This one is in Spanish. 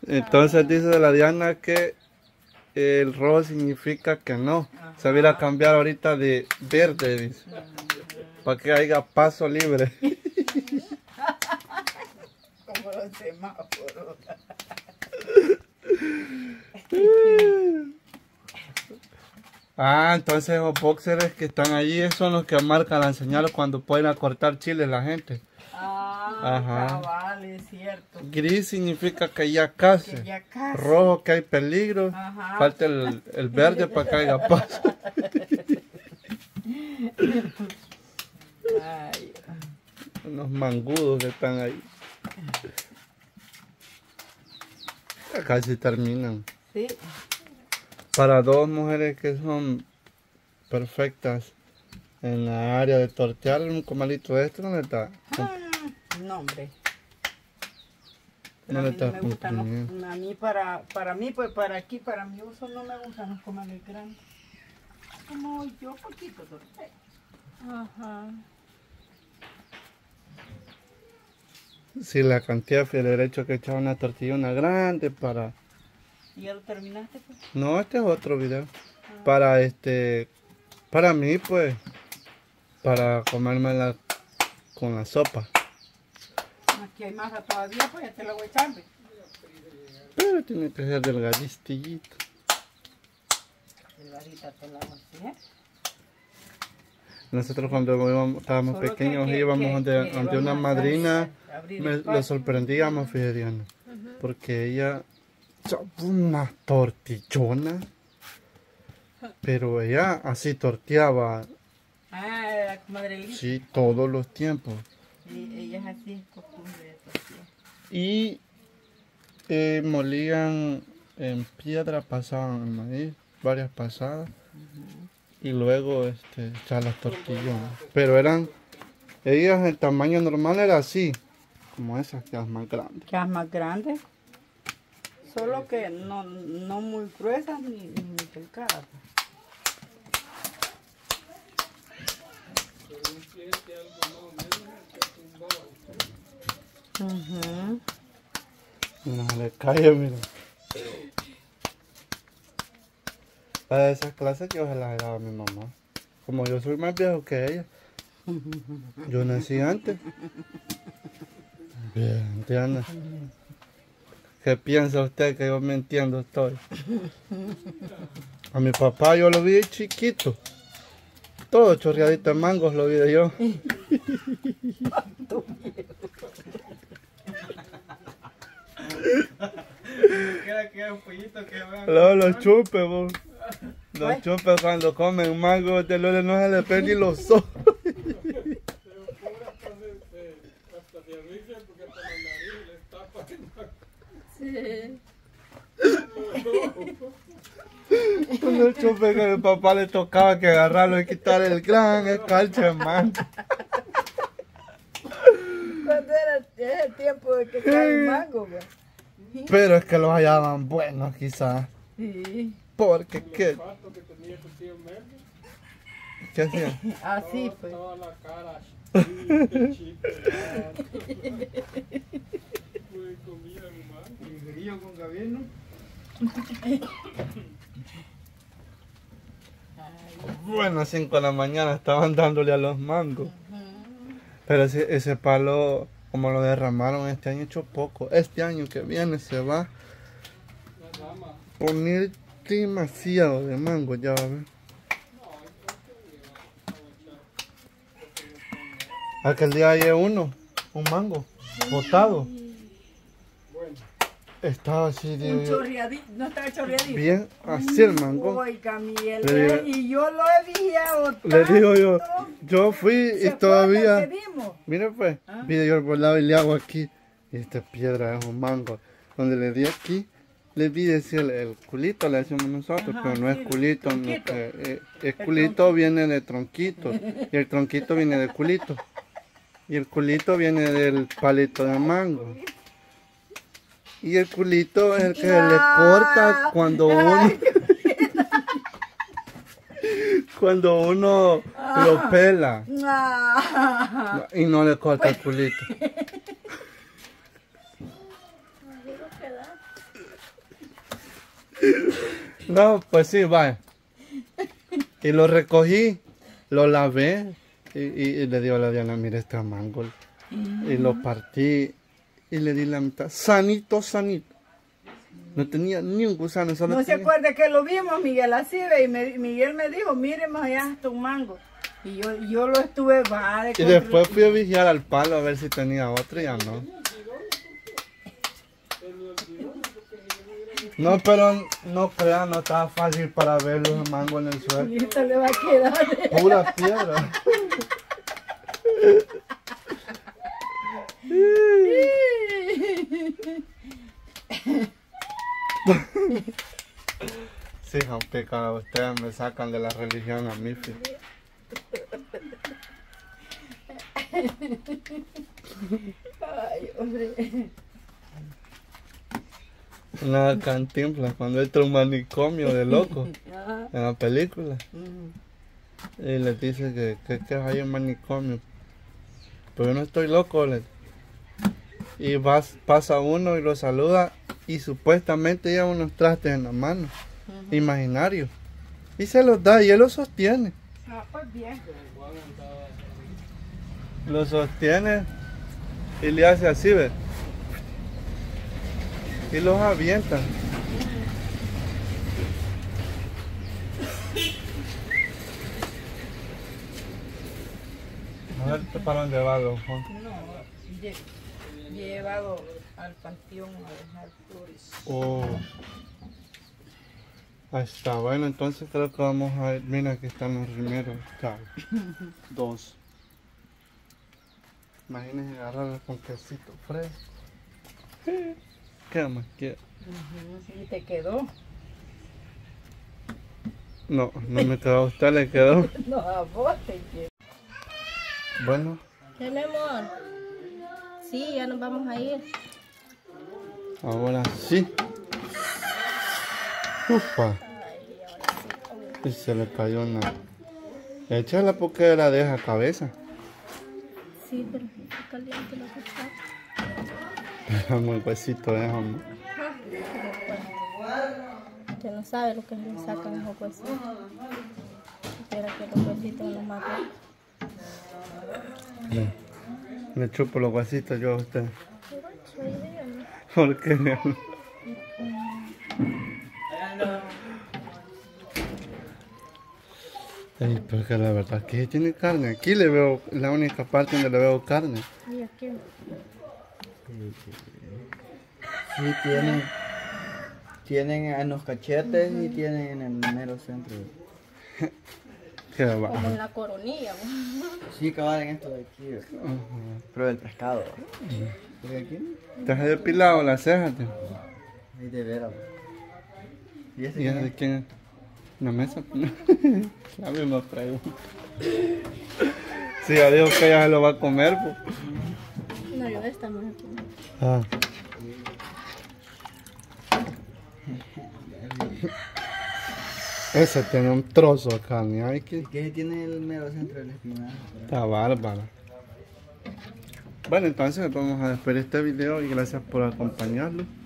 Entonces dice la Diana que el rojo significa que no. Se va a ir a cambiar ahorita de verde, dice. Para que haya paso libre. Como los semáforos. Entonces los boxers que están allí son los que marcan la señal cuando pueden cortar chile la gente. Ajá. Cabal, es cierto. Gris significa que ya casi. Que ya casi. Rojo que hay peligro. Ajá. Falta el verde para que haya paso. Ay. Unos mangudos que están ahí. Ya casi terminan. Sí. Para dos mujeres que son perfectas en la área de tortear un comalito de esto, ¿dónde está? No, hombre. No A le mí no está me gustan cumpliendo. a mí para mí, pues para aquí, para mi uso no me gustan los comales grandes. Como yo poquito torté. Ajá. Sí, la cantidad de derecho que echaba una tortilla, una grande para... ¿Y ya lo terminaste, pues? No, este es otro video. Para mí, pues, para comérmela con la sopa. Aquí hay masa todavía, pues ya te la voy a echar. ¿Ve? Pero tiene que ser delgadistillito. Delgadita te la voy a hacer. Nosotros cuando estábamos Solo pequeños que íbamos ante vamos una a madrina, abrir lo espacio. sorprendíamos, fíjate, Diana, porque ella echaba una tortillona, pero ella así torteaba, La comadre Lisa. sí, todos los tiempos. Sí, ella es así, es costumbre de tortilla. Y molían en piedra, pasaban el maíz, varias pasadas, y luego echar las tortillonas. Pero ellas el tamaño normal era así, como esas, que las más grandes. Que es más grande. Solo que no muy gruesas ni muy delgadas. No se le cae, mira. A esas clases yo se las daba a mi mamá. Como yo soy más viejo que ella. Yo nací antes. Bien, Diana. ¿Qué piensa usted que yo mintiendo estoy? A mi papá yo lo vi chiquito. Todo chorreadito de mangos lo vi de yo. Luego los chupes, vos. Los chupes cuando comen mango de Lole no se les ven ni los ojos. Sí. Unos chupes que a mi papá le tocaba que agarrarlo y quitarle el gran escarcha de mango. Cuando era el tiempo de que cae el mango, güey. Pero es que los hallaban buenos quizás. Sí. Porque qué. ¿Qué hacían? Así pues. Con gabino. Bueno, a 5 de la mañana estaban dándole a los mangos. Pero ese palo, como lo derramaron este año, echó poco. Este año que viene se va a poner demasiado de mango, ya va a ver. Aquel día hay un mango, botado. Estaba así, digo yo, Chorreadito, no estaba chorreadito. bien así el mango. Oiga, Miguel, Le digo- y yo lo he visto Le digo yo fui y todavía... Vimos. Mire pues, mire yo por lado y le hago aquí. Y esta piedra es un mango. Donde le di aquí, le vi decir el culito, le decimos nosotros, Ajá, pero no sí, es culito. No, tronquito. el culito viene de tronquito. Y el tronquito viene del culito. Y el culito viene del palito de mango. Y el culito es el que se le corta cuando uno... cuando uno lo pela. Y no le corta el culito. No, pues sí, vaya. Y lo recogí, lo lavé y le digo a la Diana, mira este mango. Y lo partí y le di la mitad. Sanito, sanito. No tenía ni un gusano. Solo No se tenía... acuerda que lo vimos, Miguel, así ve, y Miguel me dijo, mire, más allá está un mango. Y yo lo estuve, va, Y después fui a vigilar al palo a ver si tenía otro y ya no. No, pero no crean, no estaba fácil para ver los mangos en el suelo. Y esto le va a quedar. Pura piedra. Sí, es un pecado. Ustedes me sacan de la religión a mí. Fíjate. Ay, hombre. Una Cantinflas cuando entra un manicomio de loco en la película. Y les dice que hay un manicomio. Pero yo no estoy loco, y pasa uno y lo saluda y supuestamente lleva unos trastes en la mano, imaginarios. Y se los da y él los sostiene. Ah, pues bien. Lo sostiene y le hace así, ¿ves? Y los avienta. A ver para dónde va, don Juan. No, llevado al panteón a dejar flores. Oh. Ahí está, bueno, entonces creo que vamos a ir. Mira, aquí están los rimeros. Claro. 2. Imagínense agarrarlo con quesito fresco. ¿Qué más quiero? ¿Y te quedó? No, no me quedó. A usted le quedó. No, a vos te quedó. Bueno, ¿Qué, mi amor? Sí, ya nos vamos a ir. ahora sí. Ufa. Y se le cayó una. Échala porque la deja cabeza. Sí, pero está caliente la cuchara. Dejamos el huesito, dejamos. Usted no sabe lo que se le sacan los huesitos. Espera que los huesitos no maten. Me chupo los huesitos yo a usted. ¿Por qué? Ay, porque la verdad que tiene carne. Aquí le veo la única parte donde le veo carne. ¿Y aquí? Sí, tienen en los cachetes y tienen en el mero centro. Qué Como va. en la coronilla. Sí, cabal en esto de aquí, pero del pescado. ¿Por aquí? ¿Te has depilado las cejas? Tío? Ahí de veras. ¿Y ese ¿Y ese qué de quién es? ¿Una mesa? La misma pregunta. Sí, ya dijo que ella se lo va a comer, pues. No, yo esta más aquí. Ah. Ese tiene un trozo de carne, ay que es? ¿Qué tiene el mero centro del espinazo? está bárbara. Bueno, entonces vamos a despedir este video y gracias por acompañarlo.